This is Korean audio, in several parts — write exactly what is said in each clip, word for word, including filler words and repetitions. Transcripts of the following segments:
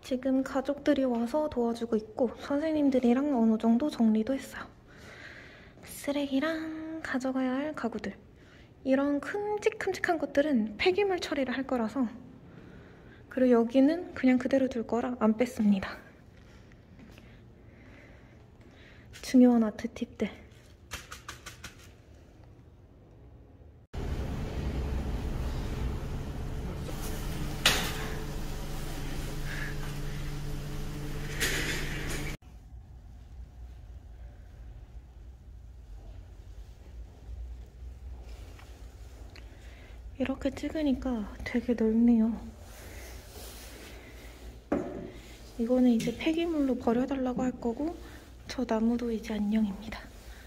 지금 가족들이 와서 도와주고 있고 선생님들이랑 어느 정도 정리도 했어요. 쓰레기랑 가져가야 할 가구들, 이런 큼직큼직한 것들은 폐기물 처리를 할 거라서, 그리고 여기는 그냥 그대로 둘 거라 안 뺐습니다. 중요한 아트 팁들. 이렇게 찍으니까 되게 넓네요. 이거는 이제 폐기물로 버려달라고 할 거고, 저 나무도 이제 안녕입니다.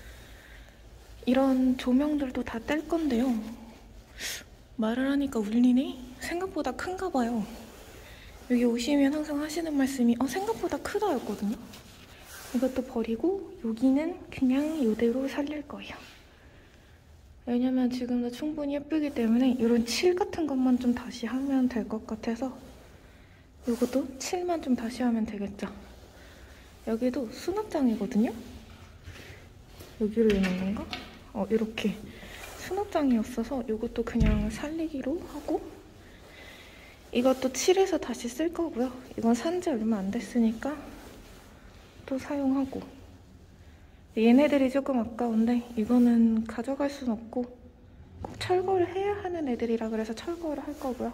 이런 조명들도 다 뗄 건데요. 말을 하니까 울리네? 생각보다 큰가 봐요. 여기 오시면 항상 하시는 말씀이 어, 생각보다 크다 였거든요. 이것도 버리고 여기는 그냥 이대로 살릴 거예요. 왜냐면 지금도 충분히 예쁘기 때문에 이런 칠 같은 것만 좀 다시 하면 될 것 같아서 이것도 칠만 좀 다시 하면 되겠죠. 여기도 수납장이거든요. 여기로 있는 건가? 어, 이렇게 수납장이었어서 이것도 그냥 살리기로 하고, 이것도 칠해서 다시 쓸 거고요. 이건 산지 얼마 안 됐으니까 또 사용하고, 얘네들이 조금 아까운데 이거는 가져갈 순 없고 꼭 철거를 해야 하는 애들이라 그래서 철거를 할 거고요.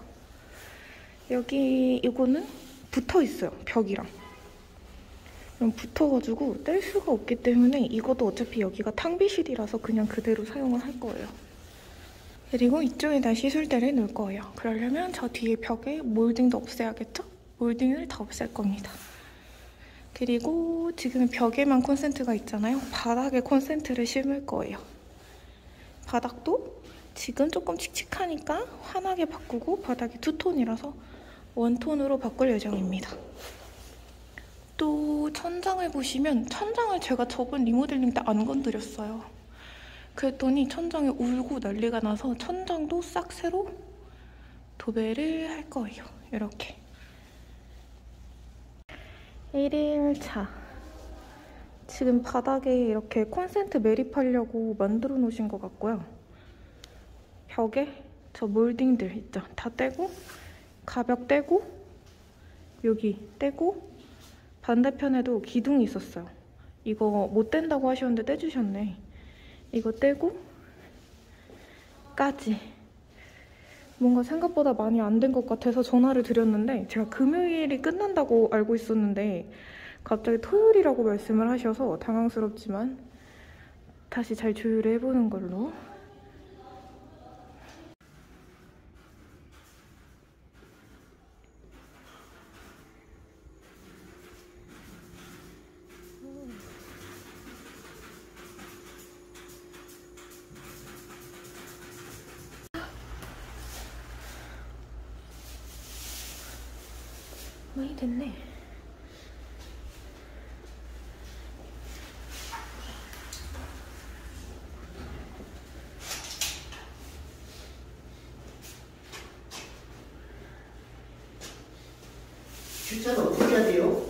여기 이거는 붙어 있어요, 벽이랑. 붙어가지고 뗄 수가 없기 때문에 이것도 어차피 여기가 탕비실이라서 그냥 그대로 사용을 할 거예요. 그리고 이쪽에다 시술대를 놓을 거예요. 그러려면 저 뒤에 벽에 몰딩도 없애야겠죠? 몰딩을 다 없앨 겁니다. 그리고 지금 벽에만 콘센트가 있잖아요. 바닥에 콘센트를 심을 거예요. 바닥도 지금 조금 칙칙하니까 환하게 바꾸고, 바닥이 투톤이라서 원톤으로 바꿀 예정입니다. 또 천장을 보시면, 천장을 제가 저번 리모델링 때 안 건드렸어요. 그랬더니 천장이 울고 난리가 나서 천장도 싹 새로 도배를 할 거예요. 이렇게. 일 일차. 지금 바닥에 이렇게 콘센트 매립하려고 만들어 놓으신 것 같고요. 벽에 저 몰딩들 있죠? 다 떼고, 가벽 떼고, 여기 떼고, 반대편에도 기둥이 있었어요. 이거 못 뗀다고 하셨는데 떼주셨네. 이거 떼고 까지. 뭔가 생각보다 많이 안 된 것 같아서 전화를 드렸는데, 제가 금요일이 끝난다고 알고 있었는데 갑자기 토요일이라고 말씀을 하셔서 당황스럽지만 다시 잘 조율을 해보는 걸로. 많이 됐네. 주차는 어떻게 해야 돼요?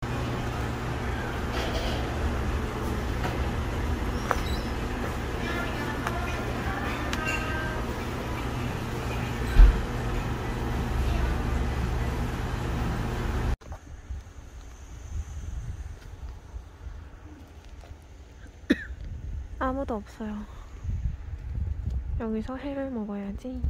아무도 없어요. 여기서 회를 먹어야지.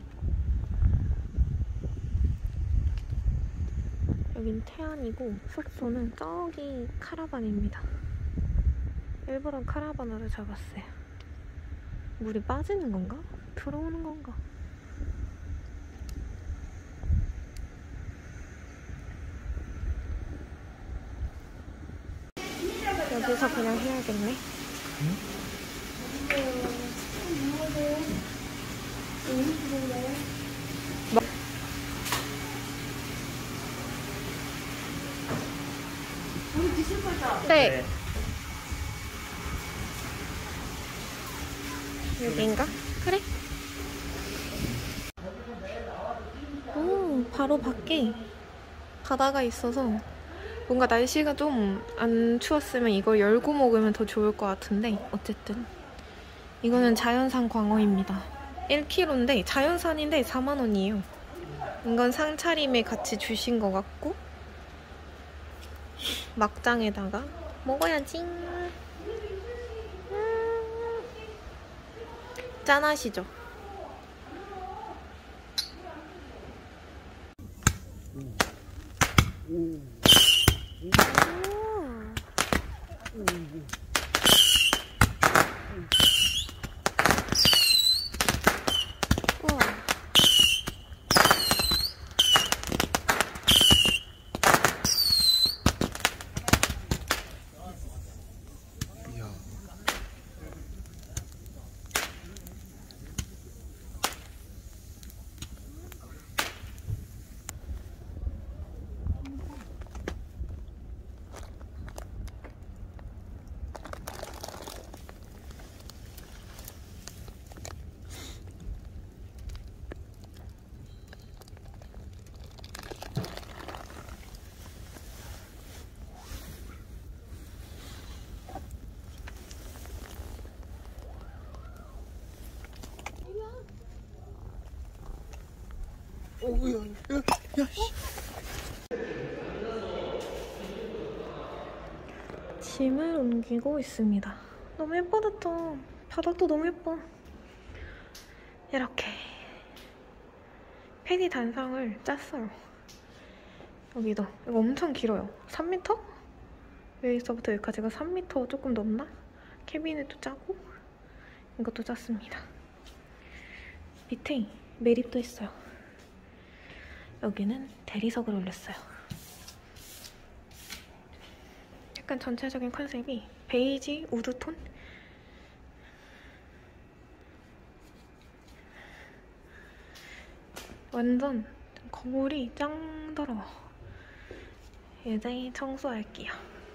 여긴 태안이고 숙소는 저기 카라반입니다. 일부러 카라반으로 잡았어요. 물이 빠지는 건가? 들어오는 건가? 여기서 그냥 해야겠네. 응? 우리 드실 거죠? 네. 여기인가? 그래. 오, 바로 밖에 바다가 있어서 뭔가 날씨가 좀 안 추웠으면 이걸 열고 먹으면 더 좋을 것 같은데 어쨌든 이거는 자연산 광어입니다. 일 킬로그램인데 자연산인데 사만 원이에요. 이건 상차림에 같이 주신 것 같고 막장에다가 먹어야지. 음. 짠하시죠? 어우야, 야, 야, 씨. 짐을 옮기고 있습니다. 너무 예뻐졌죠? 바닥도 너무 예뻐. 이렇게 패디 단상을 짰어요. 여기도 이거 엄청 길어요. 삼 미터? 여기서부터 여기까지가 삼 미터 조금 넘나? 캐비넷도 짜고 이것도 짰습니다. 밑에 매립도 했어요. 여기는 대리석을 올렸어요. 약간 전체적인 컨셉이 베이지 우드톤? 완전 거울이 짱 더러워. 이제 청소할게요.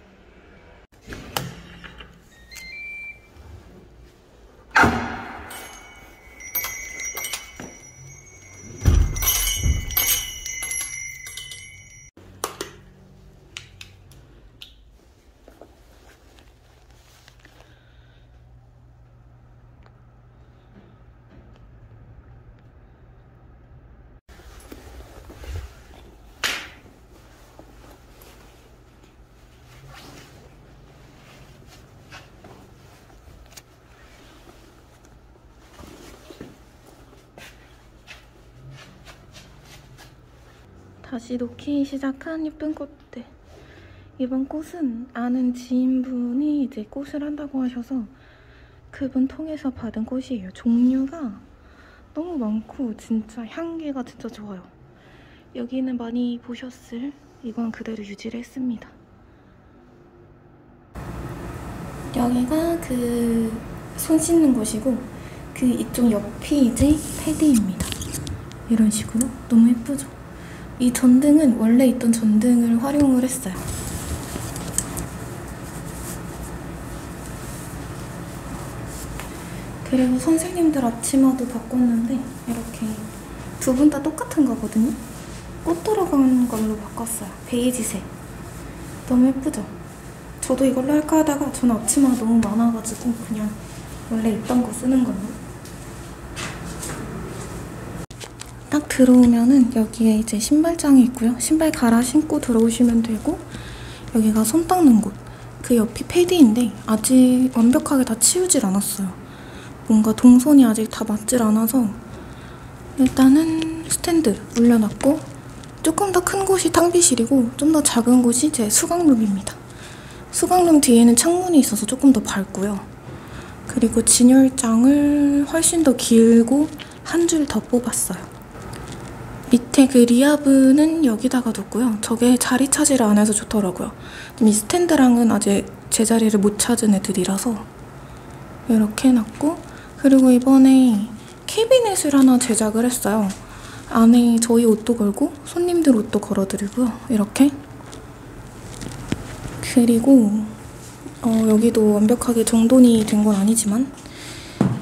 다시 놓기 시작한 예쁜 꽃들. 이번 꽃은 아는 지인분이 이제 꽃을 한다고 하셔서 그분 통해서 받은 꽃이에요. 종류가 너무 많고 진짜 향기가 진짜 좋아요. 여기는 많이 보셨을 이건 그대로 유지를 했습니다. 여기가 그 손 씻는 곳이고 그 이쪽 옆이 이제 패디입니다. 이런 식으로 너무 예쁘죠? 이 전등은 원래 있던 전등을 활용을 했어요. 그리고 선생님들 앞치마도 바꿨는데 이렇게 두 분 다 똑같은 거거든요? 꽃 들어간 걸로 바꿨어요. 베이지색. 너무 예쁘죠? 저도 이걸로 할까 하다가 저는 앞치마가 너무 많아가지고 그냥 원래 있던 거 쓰는 걸로. 딱 들어오면은 여기에 이제 신발장이 있고요. 신발 갈아 신고 들어오시면 되고 여기가 손 닦는 곳. 그 옆이 패디인데 아직 완벽하게 다 치우질 않았어요. 뭔가 동선이 아직 다 맞질 않아서 일단은 스탠드 올려놨고 조금 더 큰 곳이 탕비실이고 좀 더 작은 곳이 제 수강룸입니다. 수강룸 뒤에는 창문이 있어서 조금 더 밝고요. 그리고 진열장을 훨씬 더 길고 한 줄 더 뽑았어요. 밑에 그 리아브는 여기다가 뒀고요. 저게 자리 차지를 안 해서 좋더라고요. 이 스탠드랑은 아직 제자리를 못 찾은 애들이라서 이렇게 해놨고 그리고 이번에 캐비넷을 하나 제작을 했어요. 안에 저희 옷도 걸고 손님들 옷도 걸어드리고요. 이렇게. 그리고 어, 여기도 완벽하게 정돈이 된 건 아니지만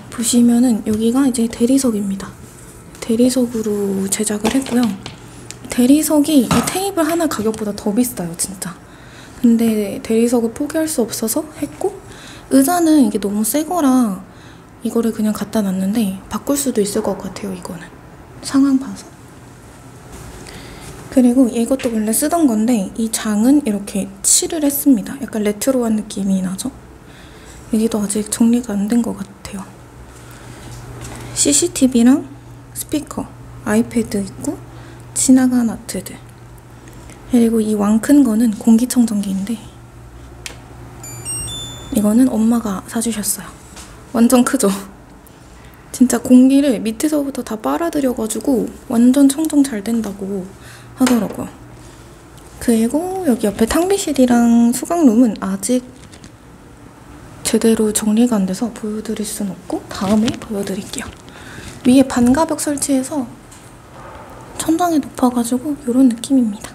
보시면은 여기가 이제 대리석입니다. 대리석으로 제작을 했고요. 대리석이 이 테이블 하나 가격보다 더 비싸요, 진짜. 근데 대리석을 포기할 수 없어서 했고, 의자는 이게 너무 새 거라 이거를 그냥 갖다 놨는데 바꿀 수도 있을 것 같아요, 이거는. 상황 봐서. 그리고 이것도 원래 쓰던 건데 이 장은 이렇게 칠을 했습니다. 약간 레트로한 느낌이 나죠? 여기도 아직 정리가 안 된 것 같아요. 씨씨티비랑 스피커, 아이패드 있고 지나간 아트들. 그리고 이 왕 큰 거는 공기청정기인데 이거는 엄마가 사주셨어요. 완전 크죠? 진짜 공기를 밑에서부터 다 빨아들여가지고 완전 청정 잘 된다고 하더라고요. 그리고 여기 옆에 탕비실이랑 수강룸은 아직 제대로 정리가 안 돼서 보여드릴 순 없고 다음에 보여드릴게요. 위에 반가벽 설치해서 천장이 높아가지고 이런 느낌입니다.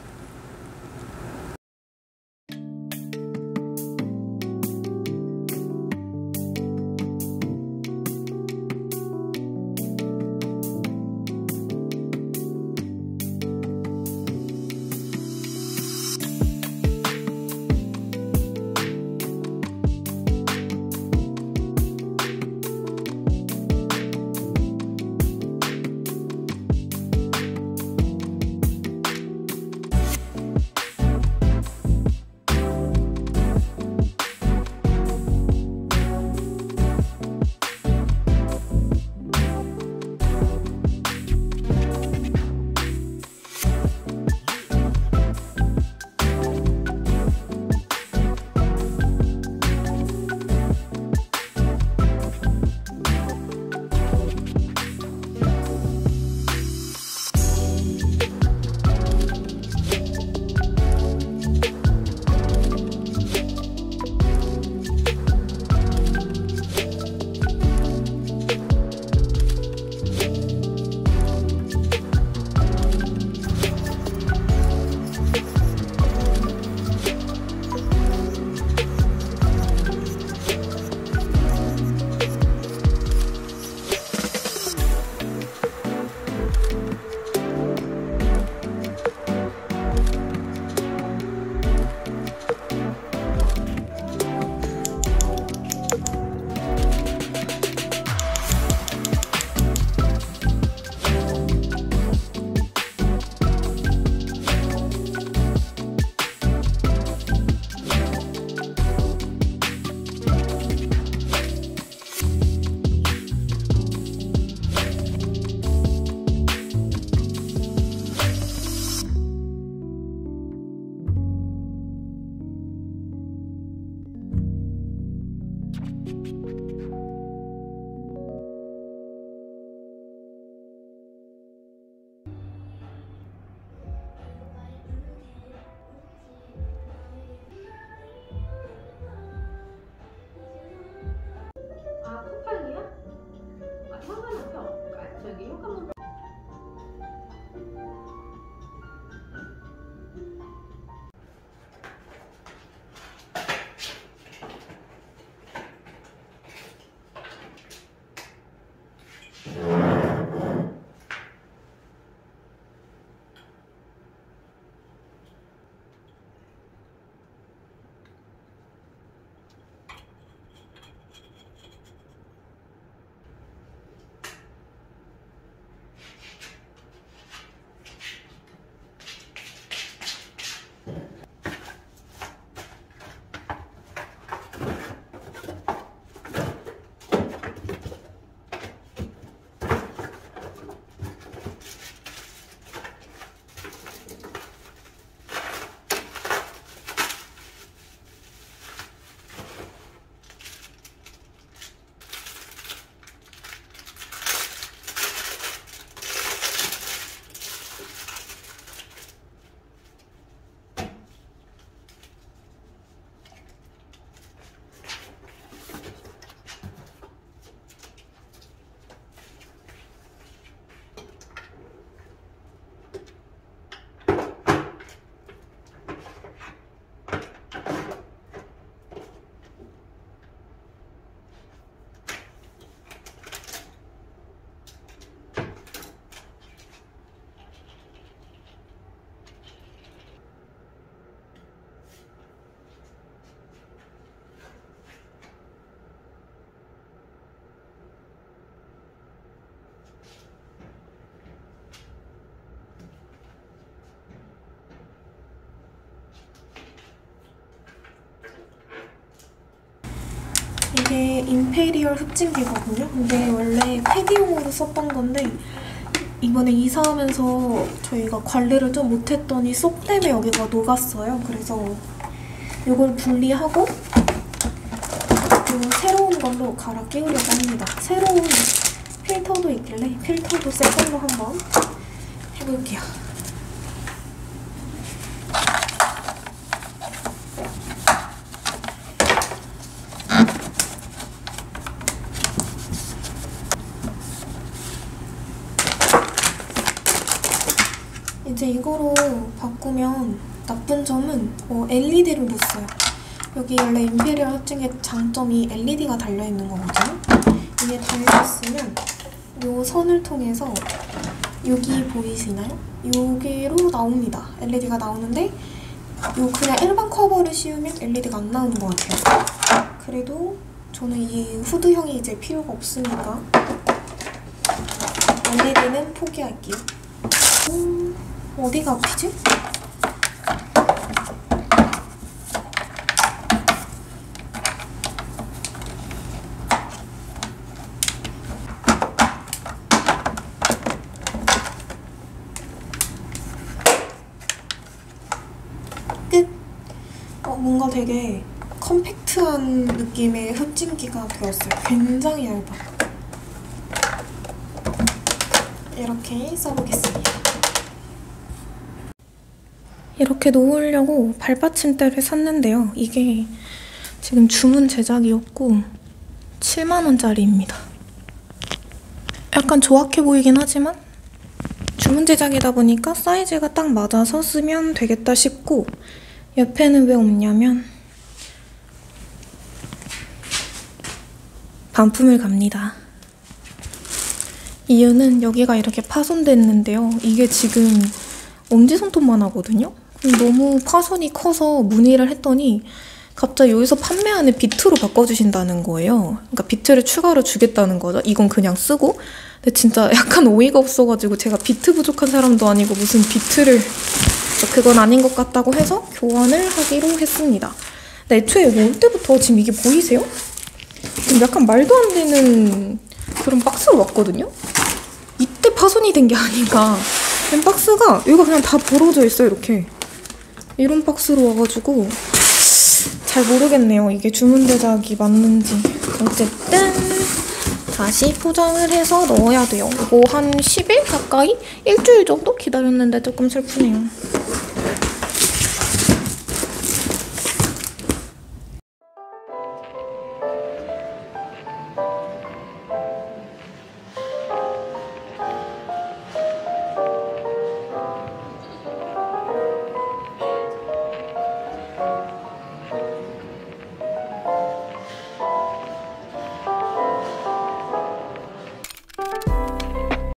이게 임페리얼 흡진기거든요. 근데 원래 패디용으로 썼던 건데 이번에 이사하면서 저희가 관리를 좀 못했더니 쏙 때문에 여기가 녹았어요. 그래서 이걸 분리하고 이 새로운 걸로 갈아 끼우려고 합니다. 새로운 필터도 있길래 필터도 새 걸로 한번 해볼게요. 이제 이거로 바꾸면 나쁜 점은 어, 엘이디를 못 써요. 여기 원래 임페리얼 흡진기 장점이 엘이디가 달려있는 거거든요. 이게 달려있으면 이 선을 통해서 여기 보이시나요? 여기로 나옵니다. 엘이디가 나오는데 요 그냥 일반 커버를 씌우면 엘이디가 안 나오는 것 같아요. 그래도 저는 이 후드형이 이제 필요가 없으니까 엘이디는 포기할게요. 음, 어디가 아프지? 끝! 어, 뭔가 되게 컴팩트한 느낌의 흡진기가 되었어요. 굉장히 얇아. 이렇게 써보겠습니다. 이렇게 놓으려고 발받침대를 샀는데요. 이게 지금 주문 제작이었고 칠만 원짜리입니다. 약간 조악해 보이긴 하지만 주문 제작이다 보니까 사이즈가 딱 맞아서 쓰면 되겠다 싶고 옆에는 왜 없냐면 반품을 갑니다. 이유는 여기가 이렇게 파손됐는데요. 이게 지금 엄지손톱만 하거든요? 너무 파손이 커서 문의를 했더니 갑자기 여기서 판매하는 비트로 바꿔주신다는 거예요. 그러니까 비트를 추가로 주겠다는 거죠. 이건 그냥 쓰고. 근데 진짜 약간 어이가 없어가지고 제가 비트 부족한 사람도 아니고 무슨 비트를 그건 아닌 것 같다고 해서 교환을 하기로 했습니다. 근데 애초에 여기 올 때부터 지금 이게 보이세요? 지금 약간 말도 안 되는 그런 박스로 왔거든요? 이때 파손이 된 게 아닌가. 박스가 여기가 그냥 다 벌어져 있어요. 이렇게 이런 박스로 와가지고 잘 모르겠네요. 이게 주문 제작이 맞는지. 어쨌든 다시 포장을 해서 넣어야 돼요. 이거 한 십 일 가까이? 일주일 정도 기다렸는데 조금 슬프네요.